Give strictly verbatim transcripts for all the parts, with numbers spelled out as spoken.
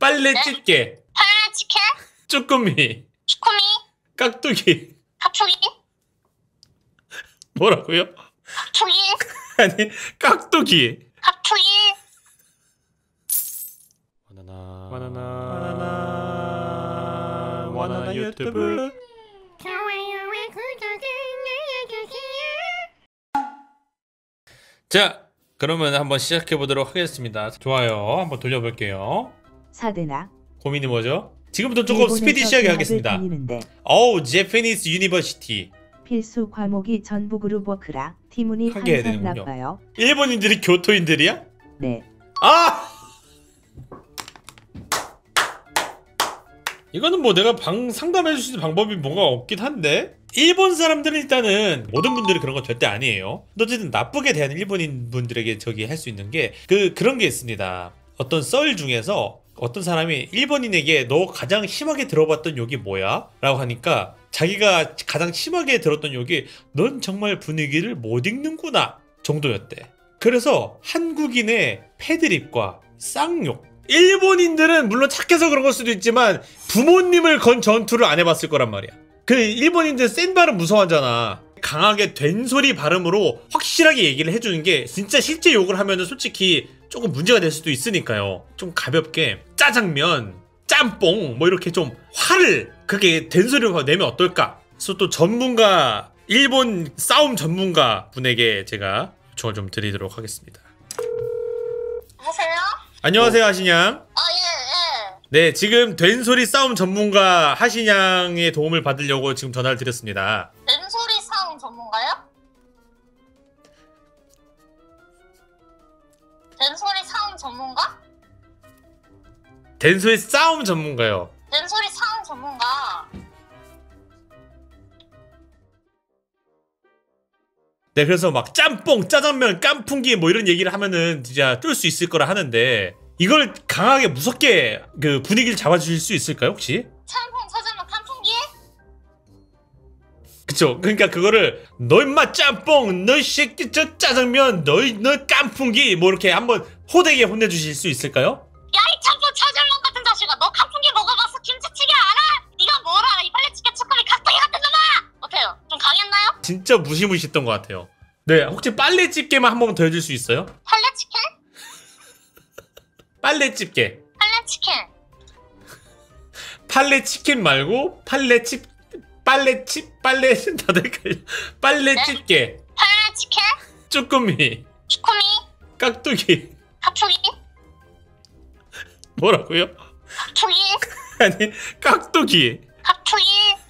빨래 집게. 빨래 집게. 쭈꾸미. 쭈꾸미. 깍두기. 깍두기. 뭐라고요? 깍두기. 아니 깍두기. 깍두기. 바나나 바나나 바나나 바나나 유튜브. 좋아요와 구독을 눌러주세요. 자, 그러면 한번 시작해 보도록 하겠습니다. 좋아요, 한번 돌려볼게요. 사대나 고민이 뭐죠? 지금부터 조금 스피디시하게 하겠습니다. 어우, 제페니스 유니버시티. 필수 과목이 전부 그룹 워크라 티문이 하게 해야 항상 되는군요. 나빠요. 일본인들이 교토인들이야? 네. 아! 이거는 뭐 내가 방 상담해 줄 수 있는 방법이 뭔가 없긴 한데, 일본 사람들은 일단은 모든 분들이 그런 건 절대 아니에요. 어쨌든 나쁘게 대하는 일본인 분들에게 저기 할 수 있는 게 그 그런 게 있습니다. 어떤 썰 중에서 어떤 사람이 일본인에게 너 가장 심하게 들어봤던 욕이 뭐야? 라고 하니까 자기가 가장 심하게 들었던 욕이 넌 정말 분위기를 못 읽는구나 정도였대. 그래서 한국인의 패드립과 쌍욕, 일본인들은 물론 착해서 그런 걸 수도 있지만 부모님을 건 전투를 안 해봤을 거란 말이야. 그 일본인들 센 발음 무서워하잖아. 강하게 된소리 발음으로 확실하게 얘기를 해주는 게, 진짜 실제 욕을 하면은 솔직히 조금 문제가 될 수도 있으니까요. 좀 가볍게 짜장면, 짬뽕 뭐 이렇게 좀 화를 그렇게 된소리로 내면 어떨까? 그래서 또 전문가, 일본 싸움 전문가 분에게 제가 요청을 좀 드리도록 하겠습니다. 여보세요? 안녕하세요, 하신양. 아, 예, 예. 네, 지금 된소리 싸움 전문가 하신양의 도움을 받으려고 지금 전화를 드렸습니다. 된소리 싸움 전문가요? 된소리 싸움 전문가? 된소리 싸움 전문가요. 된소리 싸움 전문가. 네, 그래서 막 짬뽕, 짜장면, 깐풍기 뭐 이런 얘기를 하면은 진짜 뚫을 수 있을 거라 하는데, 이걸 강하게 무섭게 그 분위기를 잡아주실 수 있을까요, 혹시? 짬뽕, 짜장면, 깐풍기? 그쵸? 그러니까 그거를 너 임마 짬뽕, 너 새끼 저 짜장면, 너, 너 깐풍기 뭐 이렇게 한번 호되게 혼내주실 수 있을까요? 야, 이 짬뽕, 짜장면 같은 자식아, 너 깐풍기 먹어봤어? 김치찌개 알아? 네가 뭘 알아? 이 빨래집게 쭈꾸미 깍두기 같은 놈아! 어때요? 좀 강했나요? 진짜 무시무시했던 것 같아요. 네, 혹시 빨래집게만 한 번 더 해줄 수 있어요? 빨래치킨? 빨래집게. 빨래치킨. 빨래치킨 말고 빨래집, 빨래집, 빨래 다들 헷갈려. 빨래집게. 빨래치킨? 쭈꾸미. 쭈꾸미? 깍두기. 깍두기? 뭐라고요? 깍두기? 아니 깍두기. 깍두기?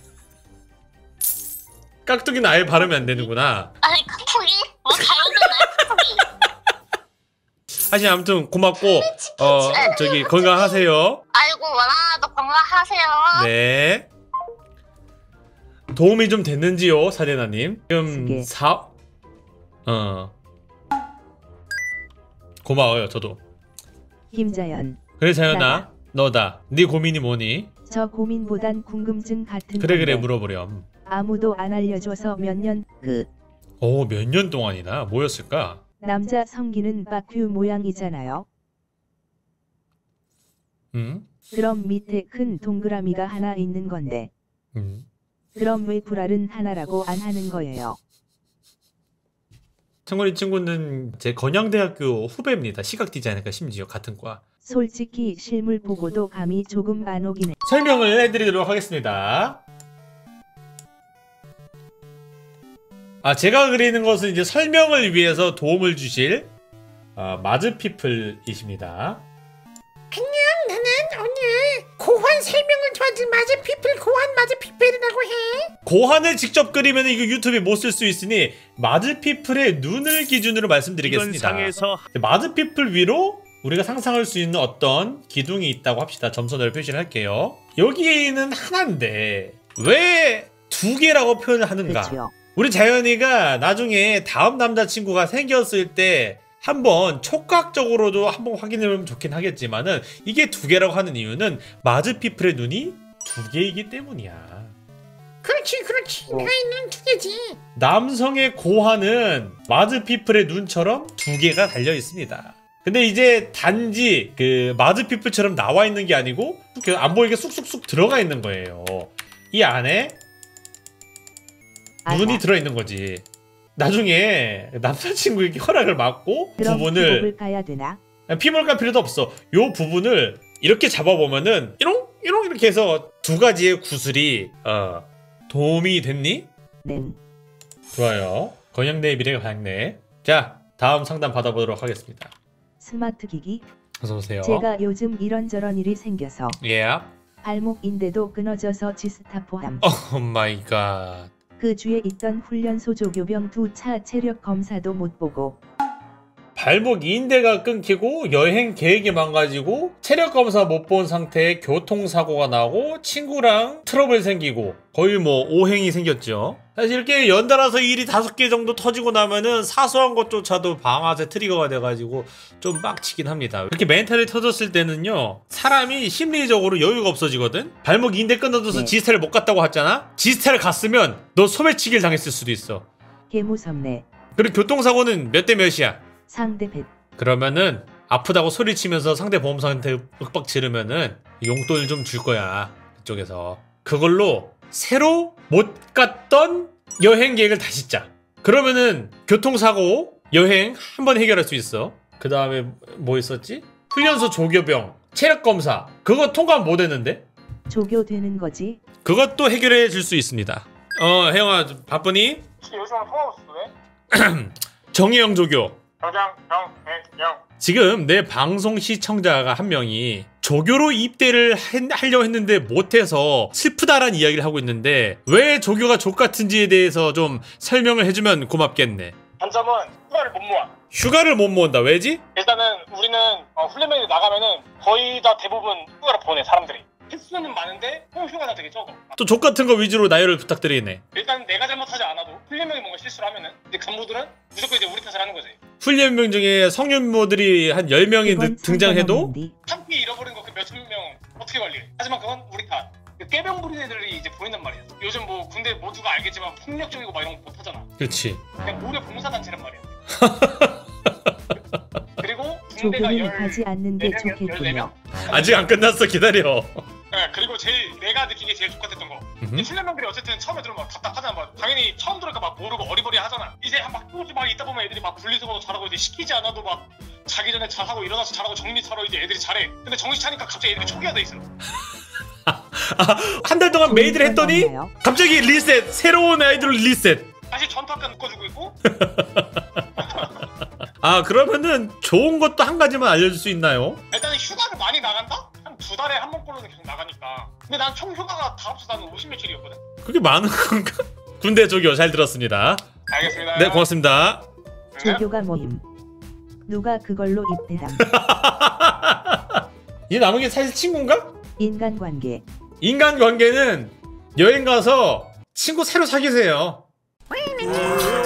깍두기는 아예 발음이 안 되는구나. 아니, 깍두기? 뭐 잘못됐나요? 깍두기? 하신 아무튼 고맙고, 어 저기 건강하세요. 아이고, 원하나도 건강하세요. 네. 도움이 좀 됐는지요, 사대나님? 지금 쓰게. 사 어 고마워요, 저도. 김자연. 그래 자연아, 나다. 너다. 네 고민이 뭐니? 저 고민보단 궁금증 같은 그래 그래 건데 물어보렴. 아무도 안 알려줘서 몇 년 그 오, 몇 년 동안이나 뭐였을까? 남자 성기는 바퀴 모양이잖아요. 응? 그럼 밑에 큰 동그라미가 하나 있는 건데 응. 그럼 왜 불알은 하나라고 안 하는 거예요? 참고로 이 친구는 제 건양대학교 후배입니다. 시각디자이너가 심지어 같은 과. 솔직히 실물 보고도 감이 조금 안 오긴 해. 설명을 해드리도록 하겠습니다. 아, 제가 그리는 것은 이제 설명을 위해서 도움을 주실 어, 마즈피플이십니다. 안녕, 나는 오늘 고환 설명을 도와줄 마즈피플 고환 마즈피플이라고 해. 고환을 직접 그리면 이거 유튜브에 못 쓸 수 있으니 마즈피플의 눈을 기준으로 말씀드리겠습니다. 상에서 마즈피플 위로 우리가 상상할 수 있는 어떤 기둥이 있다고 합시다. 점선을 표시를 할게요. 여기는 하나인데 왜 두 개라고 표현을 하는가? 그렇죠. 우리 자연이가 나중에 다음 남자친구가 생겼을 때 한번 촉각적으로도 한번 확인해보면 좋긴 하겠지만은, 이게 두 개라고 하는 이유는 마즈피플의 눈이 두 개이기 때문이야. 그렇지, 그렇지. 나의 눈 두 개지. 남성의 고환은 마즈피플의 눈처럼 두 개가 달려 있습니다. 근데 이제 단지 그 마드피플처럼 나와 있는 게 아니고 그 안 보이게 쑥쑥쑥 들어가 있는 거예요. 이 안에 아하. 눈이 들어 있는 거지. 나중에 남자친구에게 허락을 받고 그럼 부분을 피복을 까야 되나? 피볼 갈 필요도 없어. 요 부분을 이렇게 잡아보면은 이롱 이롱 이렇게 해서 두 가지의 구슬이 어 도움이 됐니? 네. 좋아요. 건양대의 미래가 밝네. 자, 다음 상담 받아보도록 하겠습니다. 스마트 기기. 어서 오세요. 제가 요즘 이런저런 일이 생겨서 예. 발목인대도 끊어져서 지스타 포함. 오 마이 갓. 그 주에 있던 훈련소 조교병 두 차 체력 검사도 못 보고 발목 인대가 끊기고 여행 계획이 망가지고 체력 검사 못 본 상태에 교통사고가 나고 친구랑 트러블 생기고 거의 뭐 오행이 생겼죠. 사실 이렇게 연달아서 일이 다섯 개 정도 터지고 나면은 사소한 것조차도 방아쇠 트리거가 돼가지고 좀 빡치긴 합니다. 이렇게 멘탈이 터졌을 때는요, 사람이 심리적으로 여유가 없어지거든. 발목 인대 끊어져서 네. 지스타를 못 갔다고 했잖아. 지스타를 갔으면 너 소매치기를 당했을 수도 있어. 개무섭네. 그리고 교통사고는 몇 대 몇이야? 상대 뱃. 그러면은 아프다고 소리치면서 상대 보험사한테 윽박 지르면은 용돈을 좀 줄 거야. 그쪽에서 그걸로 새로 못 갔던 여행 계획을 다시 짜. 그러면은 교통사고 여행 한 번 해결할 수 있어. 그 다음에 뭐 있었지? 훈련소 조교병 체력검사 그거 통과 못 했는데 조교 되는 거지. 그것도 해결해 줄 수 있습니다. 어 혜영아 바쁘니? 요즘 통화없어 왜? 정혜영 조교 정장 정혜영 지금 내 방송 시청자가 한 명이 조교로 입대를 한- 하려고 했는데 못해서 슬프다란 이야기를 하고 있는데 왜 조교가 족같은지에 대해서 좀 설명을 해주면 고맙겠네. 단점은 휴가를 못 모아. 휴가를 못 모은다. 왜지? 일단은 우리는 어, 훈련면이 나가면은 거의 다 대부분 휴가를 보내 사람들이. 횟수는 많은데 총 휴가가 되게 적어. 또 족같은 거 위주로 나열을 부탁드리네. 일단 내가 잘못하지 않아도 훈련면이 뭔가 실수를 하면은 이제 간부들은 무조건 이제 우리 탓을 하는 거지. 훈련병 중에 성윤모들이 한 열 명이 그건 등장해도 상관없는디. 참피 잃어버린 거 그 몇천 명 어떻게 관리해? 하지만 그건 우리 탓. 그 깨병 부린 애들이 이제 보인단 말이야. 요즘 뭐 군대 모두가 알겠지만 폭력적이고 막 이런 거 못하잖아. 그렇지. 그냥 무료 봉사단체란 말이야. 그리고 군대가 조교는 열 하지 않는 게 네 명, 열네 좋겠군요. 명? 아직 안 끝났어. 기다려. 네, 그리고 제일 내가 느끼기에 제일 똑같았던 거. 음흠. 이 훈련병들이 어쨌든 처음에 들으면 막 답답하잖아. 막 당연히 처음 들으니까 막 모르고 어리버리 하잖아. 이제 막 조금씩 막 있다 보면 애들이 막 분리수거도 잘하고 이제 시키지 않아도 막 자기 전에 잘하고 일어나서 잘하고 정리 차려 이제 애들이 잘해. 근데 정신 차니까 갑자기 애들이 초기화 돼 있어. 한 달 동안 메이드를 했더니 좋은 건 없나요? 갑자기 리셋. 새로운 아이돌 리셋. 다시 전투학교 묶어주고 있고. 아 그러면은 좋은 것도 한 가지만 알려줄 수 있나요? 일단은 휴가를 많이 나간다? 한 두 달에 한 번꼴로는 계속 나가니까. 근데 난 총 휴가가 다 합쳐서 나는 오십 며칠이었거든. 그게 많은 건가? 군대 조교 잘 들었습니다. 알겠습니다. 네 고맙습니다. 네. 조교가 모임. 누가 그걸로 입대담. 이 남은 게 사실 친구인가? 인간관계. 인간관계는 여행 가서 친구 새로 사귀세요.